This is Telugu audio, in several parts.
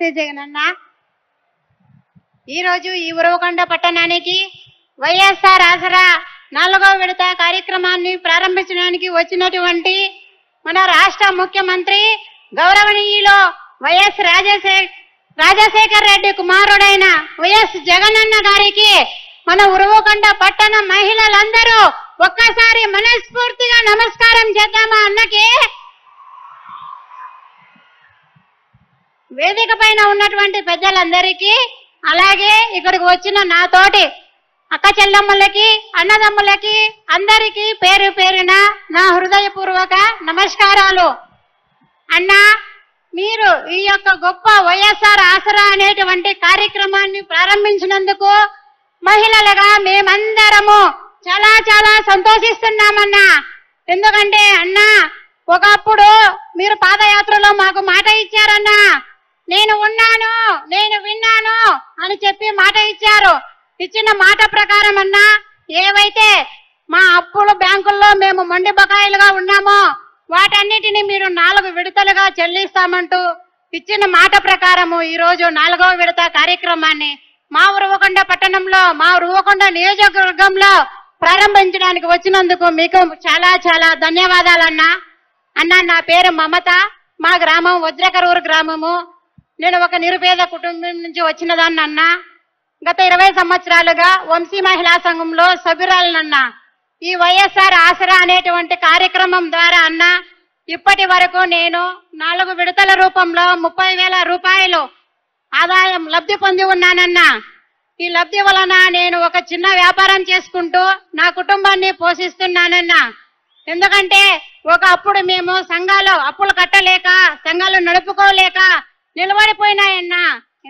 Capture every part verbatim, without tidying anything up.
జగనన్న. ఈరోజు ఈ ఉరవకొండ పట్టణానికి వైఎస్ఆర్ ఆసరా నాలుగవ విడత కార్యక్రమాన్ని ప్రారంభించడానికి వచ్చినటువంటి మన రాష్ట్ర ముఖ్యమంత్రి గౌరవనీయులు వైఎస్ రాజశేఖర్ రాజశేఖర్ రెడ్డి కుమారుడైన వైఎస్ జగనన్న గారికి మన ఉరవకొండ పట్టణ మహిళలందరూ ఒక్కసారి మనస్ఫూర్తిగా నమస్కారం చేద్దామా అన్నకి. వేదిక పైన ఉన్నటువంటి పెద్దలందరికీ, అలాగే ఇక్కడికి వచ్చిన నాతోటి అక్క చెల్లమ్మలకి, అన్నదమ్ములకి అందరికీ పేరు పేరున నా హృదయపూర్వక నమస్కారాలు. అన్నా, మీరు ఈ యొక్క గొప్ప వైఎస్ఆర్ ఆసరా అనేటువంటి కార్యక్రమాన్ని ప్రారంభించినందుకు మహిళలుగా మేమందరము చాలా చాలా సంతోషిస్తున్నామన్నా. ఎందుకంటే అన్నా, ఒకప్పుడు మీరు పాదయాత్రలో మాకు మాట ఇచ్చారన్నా, నేను ఉన్నాను, నేను విన్నాను అని చెప్పి మాట ఇచ్చారు. ఇచ్చిన మాట ప్రకారం అన్నా, ఏవైతే మా అప్పులు బ్యాంకుల్లో మేము మొండి బకాయిలుగా ఉన్నామో వాటన్నిటిని మీరు నాలుగు విడతలుగా చెల్లిస్తామంటూ ఇచ్చిన మాట ప్రకారము ఈ రోజు నాలుగవ విడత కార్యక్రమాన్ని మా ఉరవకొండ పట్టణంలో, మా ఉరవకొండ నియోజకవర్గంలో ప్రారంభించడానికి వచ్చినందుకు మీకు చాలా చాలా ధన్యవాదాలన్నా. అన్నా, నా పేరు మమత, మా గ్రామం వజ్రకరూరు గ్రామము. నేను ఒక నిరుపేద కుటుంబం నుంచి వచ్చిన దాన్ని అన్నా. గత ఇరవై సంవత్సరాలుగా వంశీ మహిళా సంఘంలో సభ్యురాలనన్నా. ఈ వైఎస్ఆర్ ఆసరా అనేటువంటి కార్యక్రమం ద్వారా అన్నా ఇప్పటి వరకు నేను నాలుగు విడతల రూపంలో ముప్పై వేల రూపాయలు ఆదాయం లబ్ధి పొంది ఉన్నానన్నా. ఈ లబ్ధి వలన నేను ఒక చిన్న వ్యాపారం చేసుకుంటూ నా కుటుంబాన్ని పోషిస్తున్నానన్నా. ఎందుకంటే ఒక అప్పుడు మేము సంఘాలు అప్పులు కట్టలేక, సంఘాలు నడుపుకోలేక నిలబడిపోయినాయన్నా.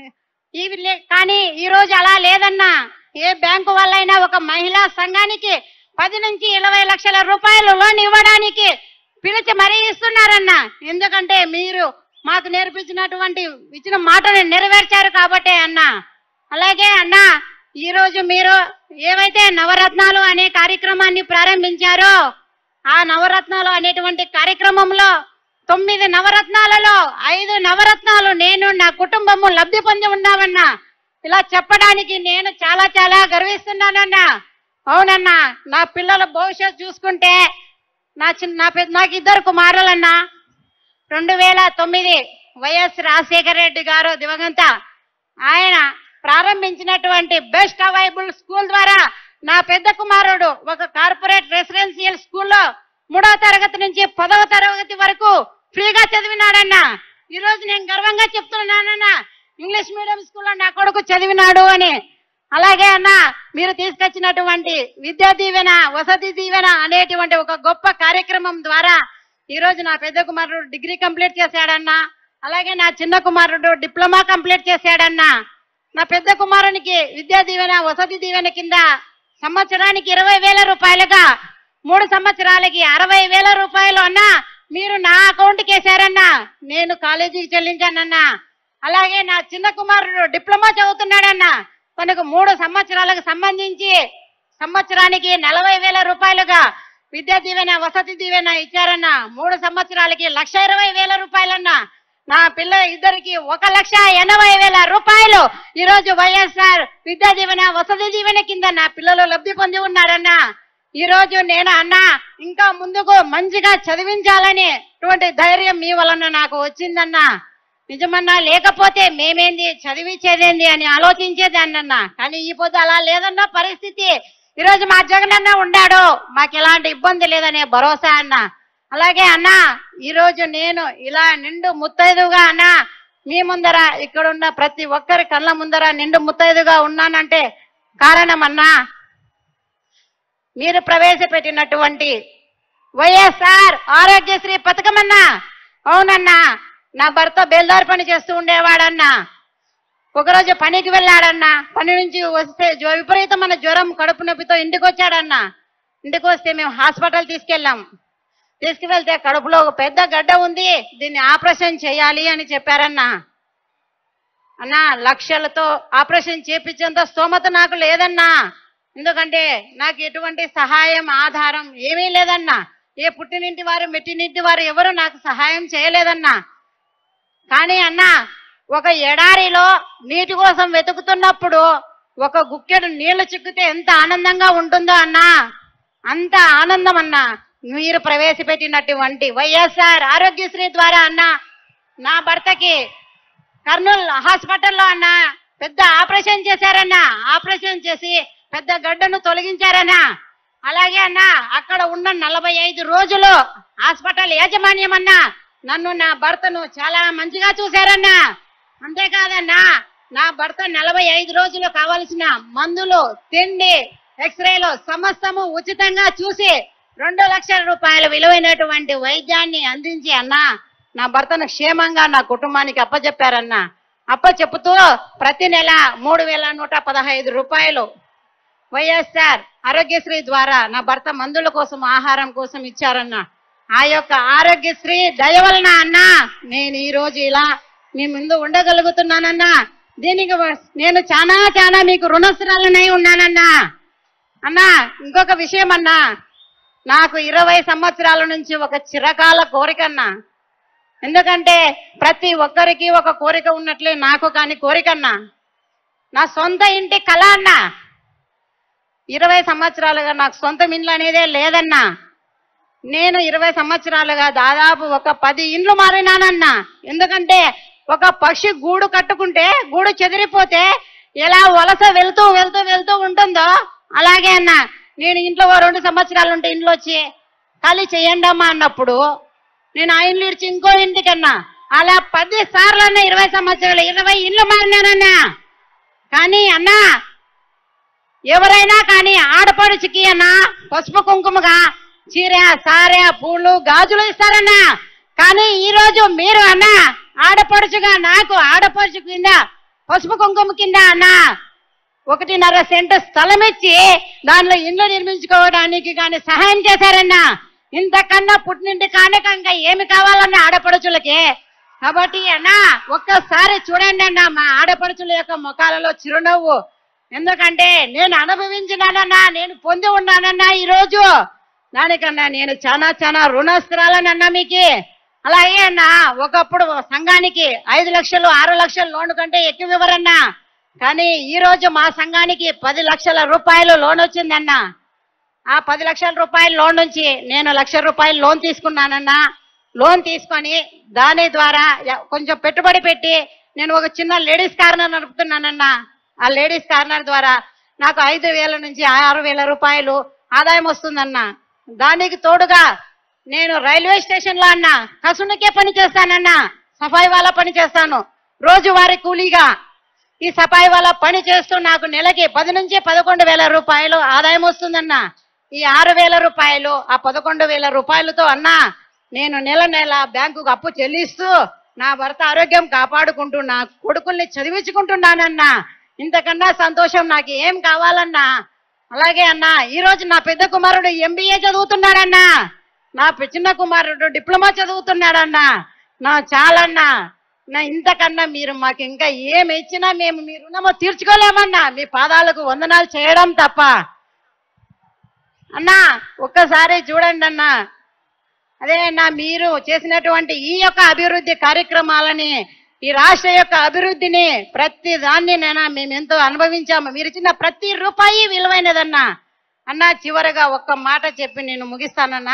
ఇవి కానీ ఈ రోజు అలా లేదన్నా. ఏ బ్యాంకు వాళ్ళైనా ఒక మహిళా సంఘానికి పది నుంచి ఇరవై లక్షల రూపాయలు లోన్ ఇవ్వడానికి పిలిచి మరీ ఇస్తున్నారన్నా. ఎందుకంటే మీరు మాకు నేర్పించినటువంటి ఇచ్చిన మాటని నెరవేర్చారు కాబట్టే అన్నా. అలాగే అన్నా, ఈ రోజు మీరు ఏవైతే నవరత్నాలు అనే కార్యక్రమాన్ని ప్రారంభించారో ఆ నవరత్నాలు అనేటువంటి కార్యక్రమంలో తొమ్మిది నవరత్నాలలో ఐదు నవరత్నాలు నేను నా కుటుంబము లబ్ధి పొంది ఉన్నామన్నా. ఇలా చెప్పడానికి నేను చాలా చాలా గర్విస్తున్నానన్నా. అవునన్నా, నా పిల్లల భవిష్యత్తు చూసుకుంటే నా చిన్న నా పెద్ద నాకు ఇద్దరు కుమారులన్నా. రెండు వేల తొమ్మిది వైఎస్ రాజశేఖర రెడ్డి గారు దివంగత ఆయన ప్రారంభించినటువంటి బెస్ట్ అవైలబుల్ స్కూల్ ద్వారా నా పెద్ద కుమారుడు ఒక కార్పొరేట్ రెసిడెన్షియల్ స్కూల్లో మూడవ తరగతి నుంచి పదవ తరగతి వరకు ఫ్రీగా చదివినాడన్నా. ఈ రోజు నేను గర్వంగా చెప్తున్నానన్నా, ఇంగ్లీష్ మీడియం స్కూల్లో నా కొడుకు చదివినాడు అని. అలాగే అన్న, మీరు తీసుకొచ్చినటువంటి విద్యా దీవెన, వసతి దీవెన అనేటువంటి ఒక గొప్ప కార్యక్రమం ద్వారా ఈ రోజు నా పెద్ద కుమారుడు డిగ్రీ కంప్లీట్ చేశాడన్నా. అలాగే నా చిన్న కుమారుడు డిప్లొమా కంప్లీట్ చేశాడన్నా. నా పెద్ద కుమారునికి విద్యా దీవెన, వసతి దీవెన కింద సంవత్సరానికి ఇరవై వేల రూపాయలుగా మూడు సంవత్సరాలకి అరవై వేల రూపాయలు అన్నా మీరు నా అకౌంట్ కేసారన్నా. నేను కాలేజీకి చెల్లించానన్నా. అలాగే నా చిన్న కుమారుడు డిప్లొమా చదువుతున్నాడన్నా. తనకు మూడు సంవత్సరాలకు సంబంధించి సంవత్సరానికి నలభై వేల రూపాయలుగా విద్యా దీవెన, వసతి దీవెన ఇచ్చారన్నా. మూడు సంవత్సరాలకి లక్ష ఇరవై వేల రూపాయలన్నా. నా పిల్ల ఇద్దరికి ఒక లక్ష ఎనభై వేల రూపాయలు ఈ రోజు వైఎస్ఆర్ విద్యా దీవెన, వసతి దీవెన కింద నా పిల్లలు లబ్ధి పొంది ఉన్నారన్నా. ఈ రోజు నేను అన్నా ఇంకా ముందుకు మంచిగా చదివించాలని అటువంటి ధైర్యం మీ వలన నాకు వచ్చిందన్నా. నిజమన్నా, లేకపోతే మేమేంది చదివించేదేంది అని ఆలోచించేదాన్నన్నా. కానీ ఈ పొద్దు అలా లేదన్నా పరిస్థితి. ఈరోజు మా జగనన్న ఉండాడు, మాకు ఎలాంటి ఇబ్బంది లేదనే భరోసా అన్నా. అలాగే అన్నా, ఈరోజు నేను ఇలా నిండు ముత్తైదుగా అన్నా మీ ముందర, ఇక్కడున్న ప్రతి ఒక్కరి కళ్ళ ముందర నిండు ముత్తైదుగా ఉన్నానంటే కారణం అన్నా మీరు ప్రవేశపెట్టినటువంటి వైఎస్ఆర్ ఆరోగ్యశ్రీ పథకం అన్నా. అవునన్నా, నా భర్త బేల్దారి పని చేస్తూ ఉండేవాడన్నా. ఒకరోజు పనికి వెళ్ళాడన్నా. పని నుంచి వస్తే విపరీతమైన జ్వరం, కడుపు నొప్పితో ఇంటికి వచ్చాడన్నా. ఇంటికి వస్తే మేము హాస్పిటల్ తీసుకెళ్ళాం. తీసుకువెళ్తే కడుపులో ఒక పెద్ద గడ్డ ఉంది, దీన్ని ఆపరేషన్ చేయాలి అని చెప్పారన్నా. అన్నా, లక్షలతో ఆపరేషన్ చేపించేంత స్తోమత నాకు లేదన్నా. ఎందుకంటే నాకు ఎటువంటి సహాయం, ఆధారం ఏమీ లేదన్నా. ఏ పుట్టినింటి వారు, మెట్టినింటి వారు ఎవరు నాకు సహాయం చేయలేదన్నా. కానీ అన్నా, ఒక ఎడారిలో నీటి కోసం వెతుకుతున్నప్పుడు ఒక గుక్కెడు నీళ్లు చిక్కితే ఎంత ఆనందంగా ఉంటుందో అన్నా, అంత ఆనందం అన్నా మీరు ప్రవేశపెట్టినటువంటి వైఎస్ఆర్ ఆరోగ్యశ్రీ ద్వారా అన్న నా భర్తకి కర్నూలు హాస్పిటల్లో అన్న పెద్ద ఆపరేషన్ చేశారన్నా. ఆపరేషన్ చేసి పెద్ద గడ్డను తొలగించారన్నా. అలాగే అన్న అక్కడ ఉన్న నలభై ఐదు రోజులు హాస్పిటల్ యాజమాన్యం అన్నా నన్ను నా భర్తను చాలా మంచిగా చూశారన్నా. అంతేకాదన్నా నా భర్త నలభై ఐదు రోజులు కావలసిన మందులు, తిండి, ఎక్స్రేలు సమస్తము ఉచితంగా చూసి రెండు లక్షల రూపాయల విలువైనటువంటి వైద్యాన్ని అందించి అన్నా నా భర్తను క్షేమంగా నా కుటుంబానికి అప్పచెప్పారన్నా. అప్ప చెప్పుతూ ప్రతి నెల మూడు వేల నూట పదహైదు రూపాయలు వైఎస్ఆర్ ఆరోగ్యశ్రీ ద్వారా నా భర్త మందుల కోసం, ఆహారం కోసం ఇచ్చారన్నా. ఆ యొక్క ఆరోగ్యశ్రీ దయ వలన అన్నా నేను ఈ రోజు ఇలా మీ ముందు ఉండగలుగుతున్నానన్నా. దీనికి నేను చాలా చాలా మీకు రుణస్థురాలనై ఉన్నానన్నా. అన్నా ఇంకొక విషయం అన్నా, నాకు ఇరవై సంవత్సరాల నుంచి ఒక చిరకాల కోరికన్నా. ఎందుకంటే ప్రతి ఒక్కరికి ఒక కోరిక ఉన్నట్లే నాకు కానీ కోరికన్నా, నా సొంత ఇంటి కళ అన్నా. ఇరవై సంవత్సరాలుగా నాకు సొంత ఇండ్లు అనేదే లేదన్నా. నేను ఇరవై సంవత్సరాలుగా దాదాపు ఒక పది ఇండ్లు మారినానన్నా. ఎందుకంటే ఒక పక్షి గూడు కట్టుకుంటే గూడు చెదిరిపోతే ఎలా వలస వెళ్తూ వెళ్తూ వెళ్తూ ఉంటుందో అలాగే అన్నా నేను ఇంట్లో రెండు సంవత్సరాలు ఉంటే ఇంట్లో వచ్చి ఖాళీ చేయండి అమ్మా అన్నప్పుడు నేను ఆ ఇండ్లు ఇచ్చి ఇంకో ఇంటికన్నా అలా పది సార్లు అన్నా ఇరవై సంవత్సరాలు ఇరవై ఇండ్లు మారినానన్నా. కానీ అన్నా ఎవరైనా కానీ ఆడపడుచుకి అన్నా పసుపు కుంకుమగా చీర, సారె, పూలు, గాజులు ఇస్తారన్నా. కానీ ఈ రోజు మీరు అన్నా ఆడపడుచుగా నాకు ఆడపడుచు కింద పసుపు కుంకుమ కింద అన్నా ఒకటిన్నర సెంటు స్థలం ఇచ్చి దానిలో ఇల్లు నిర్మించుకోవడానికి కానీ సహాయం చేశారన్నా. ఇంతకన్నా పుట్టినింటి కానుకంగా ఏమి కావాలన్నా ఆడపడుచులకి. కాబట్టి అన్నా ఒక్కసారి చూడండి అన్నా మా ఆడపడుచుల యొక్క ముఖాలలో చిరునవ్వు. ఎందుకంటే నేను అనుభవించినానన్నా, నేను పొంది ఉన్నానన్నా. ఈ రోజు దానికన్నా నేను చాలా చాలా రుణస్థిరాలనన్నా మీకు. అలాగే అన్నా ఒకప్పుడు సంఘానికి ఐదు లక్షలు ఆరు లక్షలు లోన్ కంటే ఎక్కువ ఇవ్వరన్నా. కానీ ఈ రోజు మా సంఘానికి పది లక్షల రూపాయలు లోన్ వచ్చిందన్నా. ఆ పది లక్షల రూపాయల లోన్ నుంచి నేను లక్ష రూపాయలు లోన్ తీసుకున్నానన్నా. లోన్ తీసుకొని దాని ద్వారా కొంచెం పెట్టుబడి పెట్టి నేను ఒక చిన్న లేడీస్ కార్నర్ నడుపుతున్నానన్నా. ఆ లేడీస్ కార్నర్ ద్వారా నాకు ఐదు వేల నుంచి ఆరు వేల రూపాయలు ఆదాయం వస్తుందన్నా. దానికి తోడుగా నేను రైల్వే స్టేషన్ లో అన్నా కసునికే పని చేస్తానన్నా. సఫాయి వాళ్ళ పని చేస్తాను రోజువారీ కూలీగా. ఈ సఫాయి వాళ్ళ పని చేస్తూ నాకు నెలకి పది నుంచి పదకొండు వేల రూపాయలు ఆదాయం వస్తుందన్నా. ఈ ఆరు వేల రూపాయలు ఆ పదకొండు వేల రూపాయలతో అన్నా నేను నెల నెల బ్యాంకుకు అప్పు చెల్లిస్తూ నా భర్త ఆరోగ్యం కాపాడుకుంటూ నా కొడుకుల్ని చదివించుకుంటున్నానన్నా. ఇంతకన్నా సంతోషం నాకు ఏం కావాలన్నా. అలాగే అన్నా ఈ రోజు నా పెద్ద కుమారుడు ఎంబీఏ చదువుతున్నాడన్నా. నా చిన్న కుమారుడు డిప్లొమా చదువుతున్నాడన్నా. నా చాలన్నా. నా ఇంతకన్నా మీరు మాకు ఇంకా ఏమి ఇచ్చినా మేము మీ రుణము తీర్చుకోలేమన్నా. మీ పాదాలకు వందనాలు చేయడం తప్ప. అన్నా ఒక్కసారి చూడండి అన్నా. అదే అన్నా మీరు చేసినటువంటి ఈ యొక్క అభివృద్ధి కార్యక్రమాలని, ఈ రాష్ట్ర యొక్క అభివృద్ధిని ప్రతి దాన్ని నేనా మేము ఎంతో అనుభవించాము. మీరు ఇచ్చిన ప్రతి రూపాయి విలువైనదన్నా. అన్నా చివరగా ఒక్క మాట చెప్పి నేను ముగిస్తానన్నా.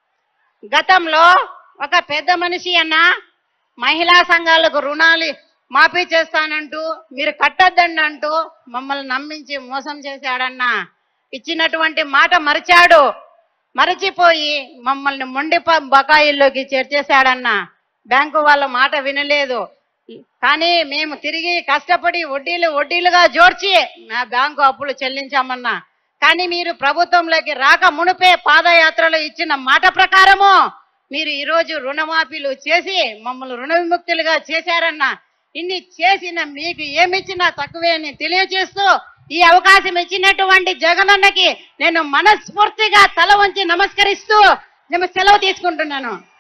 గతంలో ఒక పెద్ద మనిషి అన్నా మహిళా సంఘాలకు రుణాలు మాఫీ చేస్తానంటూ మీరు కట్టొద్దండి అంటూ మమ్మల్ని నమ్మించి మోసం చేశాడన్నా. ఇచ్చినటువంటి మాట మరిచాడు. మరచిపోయి మమ్మల్ని మొండి బకాయిల్లోకి చేర్చేశాడన్నా. బ్యాంకు వాళ్ళ మాట వినలేదు. కానీ మేము తిరిగి కష్టపడి వడ్డీలు వడ్డీలుగా జోడ్చి నా బ్యాంకు అప్పులు చెల్లించామన్నా. కానీ మీరు ప్రభుత్వంలోకి రాక మునుపే పాదయాత్రలో ఇచ్చిన మాట ప్రకారము మీరు ఈరోజు రుణమాఫీలు చేసి మమ్మల్ని రుణ విముక్తులుగా చేశారన్నా. ఇన్ని చేసిన మీకు ఏమిచ్చినా తక్కువే అని తెలియజేస్తూ ఈ అవకాశం ఇచ్చినటువంటి జగనన్నకి నేను మనస్ఫూర్తిగా తల వంచి నమస్కరిస్తూ నేను సెలవు తీసుకుంటున్నాను.